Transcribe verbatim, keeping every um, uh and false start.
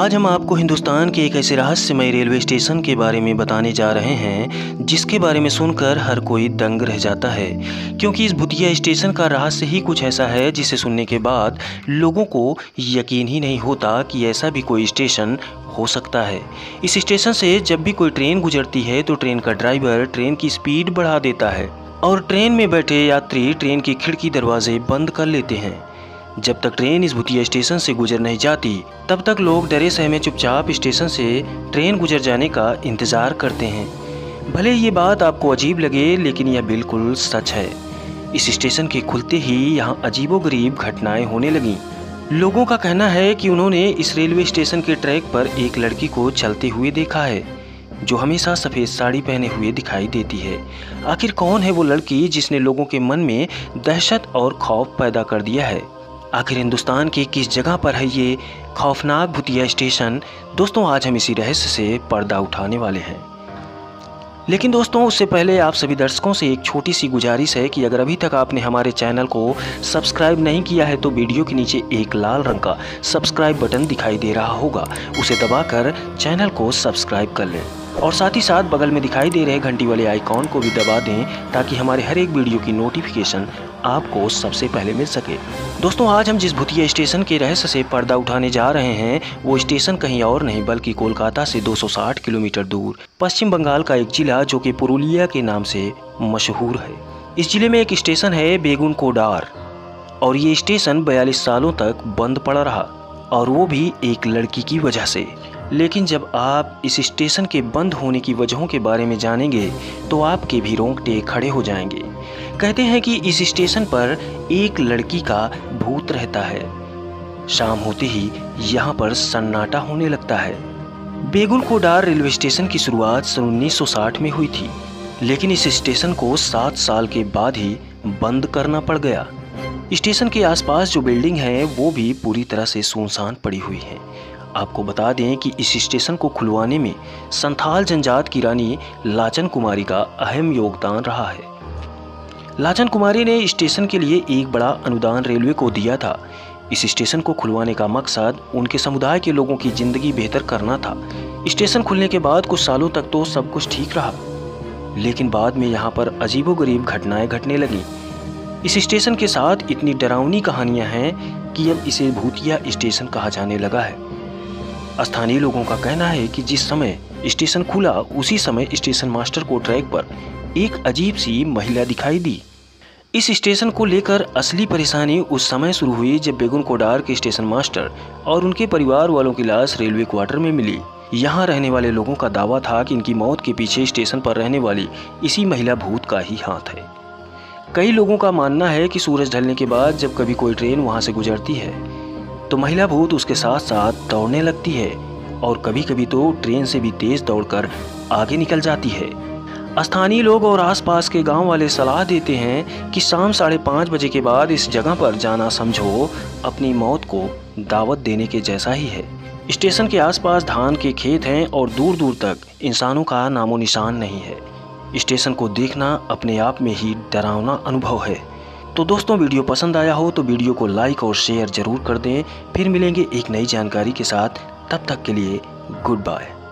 आज हम आपको हिंदुस्तान के एक ऐसे रहस्यमय रेलवे स्टेशन के बारे में बताने जा रहे हैं जिसके बारे में सुनकर हर कोई दंग रह जाता है, क्योंकि इस भूतिया स्टेशन का रहस्य ही कुछ ऐसा है जिसे सुनने के बाद लोगों को यकीन ही नहीं होता कि ऐसा भी कोई स्टेशन हो सकता है। इस स्टेशन से जब भी कोई ट्रेन गुजरती है तो ट्रेन का ड्राइवर ट्रेन की स्पीड बढ़ा देता है और ट्रेन में बैठे यात्री ट्रेन की खिड़की दरवाजे बंद कर लेते हैं। जब तक ट्रेन इस भूतिया स्टेशन से गुजर नहीं जाती तब तक लोग डरे सहमे चुपचाप स्टेशन से ट्रेन गुजर जाने का इंतज़ार करते हैं। भले ये बात आपको अजीब लगे लेकिन यह बिल्कुल सच है। इस स्टेशन के खुलते ही यहाँ अजीबोगरीब घटनाएं होने लगीं। लोगों का कहना है कि उन्होंने इस रेलवे स्टेशन के ट्रैक पर एक लड़की को चलते हुए देखा है जो हमेशा सफ़ेद साड़ी पहने हुए दिखाई देती है। आखिर कौन है वो लड़की जिसने लोगों के मन में दहशत और खौफ पैदा कर दिया है? आखिर हिंदुस्तान की किस जगह पर है ये खौफनाक भूतिया स्टेशन? दोस्तों, आज हम इसी रहस्य से पर्दा उठाने वाले हैं। लेकिन दोस्तों, उससे पहले आप सभी दर्शकों से एक छोटी सी गुजारिश है कि अगर अभी तक आपने हमारे चैनल को सब्सक्राइब नहीं किया है तो वीडियो के नीचे एक लाल रंग का सब्सक्राइब बटन दिखाई दे रहा होगा, उसे दबाकर चैनल को सब्सक्राइब कर लें और साथ ही साथ बगल में दिखाई दे रहे घंटी वाले आइकॉन को भी दबा दें ताकि हमारे हर एक वीडियो की नोटिफिकेशन आपको सबसे पहले मिल सके। दोस्तों, आज हम जिस भूतिया स्टेशन के रहस्य से पर्दा उठाने जा रहे हैं वो स्टेशन कहीं और नहीं बल्कि कोलकाता से दो सौ साठ किलोमीटर दूर पश्चिम बंगाल का एक जिला जो कि पुरुलिया के नाम से मशहूर है। इस जिले में एक स्टेशन है बेगुनकोडार और ये स्टेशन बयालीस सालों तक बंद पड़ा रहा और वो भी एक लड़की की वजह से। लेकिन जब आप इस स्टेशन के बंद होने की वजहों के बारे में जानेंगे तो आपके भी रोंगटे खड़े हो जाएंगे। कहते हैं कि इस स्टेशन पर एक लड़की का भूत रहता है। शाम होते ही यहाँ पर सन्नाटा होने लगता है। बेगुनकोडार रेलवे स्टेशन की शुरुआत सन उन्नीस सौ साठ में हुई थी, लेकिन इस स्टेशन को सात साल के बाद ही बंद करना पड़ गया। स्टेशन के आसपास जो बिल्डिंग है वो भी पूरी तरह से सुनसान पड़ी हुई है। आपको बता दें कि इस स्टेशन को खुलवाने में संथाल जनजात की रानी लाचन कुमारी का अहम योगदान रहा है। लाचन कुमारी ने स्टेशन के लिए एक बड़ा अनुदान रेलवे को दिया था। इस स्टेशन को खुलवाने का मकसद उनके समुदाय के लोगों की जिंदगी बेहतर करना था। स्टेशन खुलने के बाद कुछ सालों तक तो सब कुछ ठीक रहा, लेकिन बाद में यहाँ पर अजीबोगरीब घटनाएं घटने लगीं। इस स्टेशन के साथ इतनी डरावनी कहानियां हैं कि अब इसे भूतिया स्टेशन कहा जाने लगा है। स्थानीय लोगों का कहना है कि जिस समय स्टेशन खुला उसी समय स्टेशन मास्टर को ट्रैक पर एक अजीब सी महिला दिखाई दी। इस स्टेशन को लेकर असली परेशानी उस समय शुरू हुई जब बेगुनकोडार के स्टेशन मास्टर और उनके परिवार वालों की लाश रेलवे क्वार्टर में मिली। यहाँ रहने वाले लोगों का दावा था कि इनकी मौत के पीछे स्टेशन पर रहने वाली इसी महिला भूत का ही हाथ है। कई लोगों का मानना है कि सूरज ढलने के बाद जब कभी कोई ट्रेन वहाँ से गुजरती है तो महिला भूत उसके साथ साथ दौड़ने लगती है और कभी कभी तो ट्रेन से भी तेज दौड़कर आगे निकल जाती है। स्थानीय लोग और आसपास के गांव वाले सलाह देते हैं कि शाम साढ़े पाँच बजे के बाद इस जगह पर जाना समझो अपनी मौत को दावत देने के जैसा ही है। स्टेशन के आसपास धान के खेत हैं और दूर दूर तक इंसानों का नामो निशान नहीं है। स्टेशन को देखना अपने आप में ही डरावना अनुभव है। तो दोस्तों, वीडियो पसंद आया हो तो वीडियो को लाइक और शेयर जरूर कर दें। फिर मिलेंगे एक नई जानकारी के साथ, तब तक के लिए गुड बाय।